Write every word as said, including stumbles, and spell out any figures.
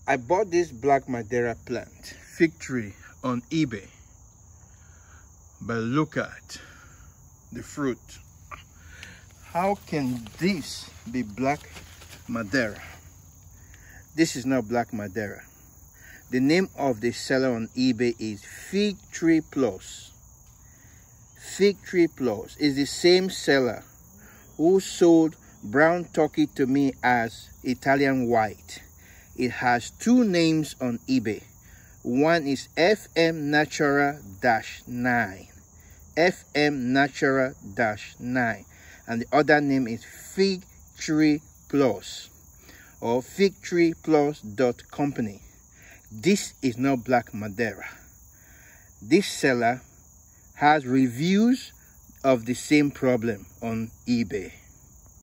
I bought this black Madeira plant, fig tree, on eBay. But look at the fruit. How can this be black Madeira? This is not black Madeira. The name of the seller on eBay is Fig Tree Plus. Fig Tree Plus is the same seller who sold brown turkey to me as Italian white. It has two names on eBay. One is F M Natural nine. F M Natural nine. And the other name is Fig Tree Plus or fig tree plus dot company. This is not black Madeira. This seller has reviews of the same problem on eBay.